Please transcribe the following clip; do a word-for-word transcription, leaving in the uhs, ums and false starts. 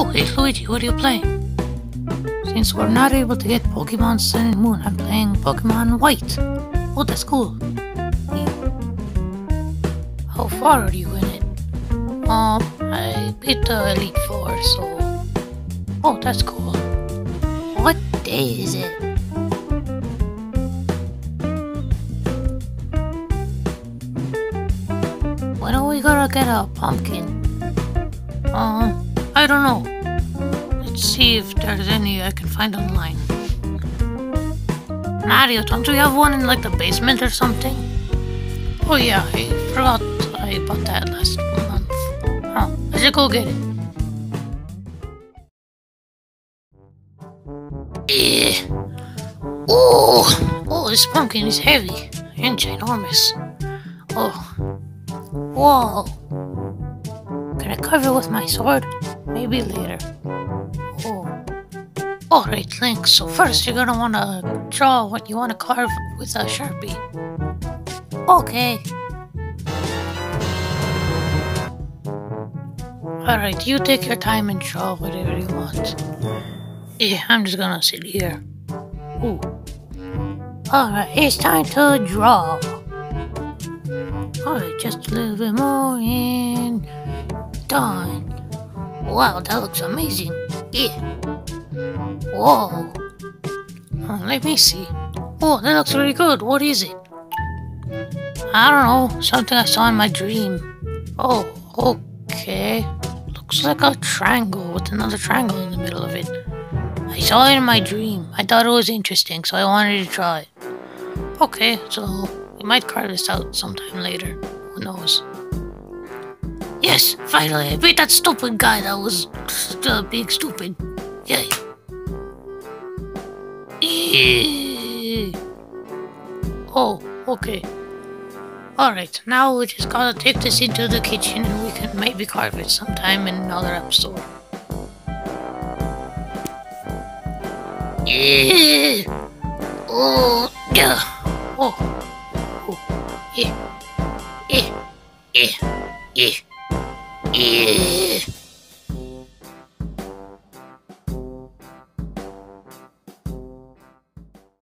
Okay, Luigi, what are you playing? Since we're not able to get Pokemon Sun and Moon, I'm playing Pokemon White. Oh, that's cool. Yeah. How far are you in it? Um, I beat the Elite Four, so... Oh, that's cool. What day is it? When are we gonna get a pumpkin? Um, I don't know. Let's see if there's any I can find online. Mario, don't we have one in like the basement or something? Oh yeah, I forgot I bought that last month. Oh, I should go get it. Eh. Oh, oh, this pumpkin is heavy and ginormous. Oh, whoa. Can I carve it with my sword? Maybe later. Oh. Alright, Link, so first you're gonna wanna draw what you wanna carve with a Sharpie. Okay. Alright, you take your time and draw whatever you want. Yeah, I'm just gonna sit here. Ooh. Alright, it's time to draw. Alright, just a little bit more and... done. Wow, that looks amazing. Yeah. Whoa. Oh, let me see. Oh, that looks really good. What is it? I don't know. Something I saw in my dream. Oh, okay. Looks like a triangle with another triangle in the middle of it. I saw it in my dream. I thought it was interesting, so I wanted to try it. Okay, so we might carve this out sometime later. Who knows? Yes, finally, I beat that stupid guy that was uh, being stupid. Yay. Eee. Oh, okay. Alright, now we just gotta take this into the kitchen and we can maybe carve it sometime in another episode. Yeah. Oh, yeah. Oh. Oh. Yeah. Yeah. Yeah. Yeah. Yeah.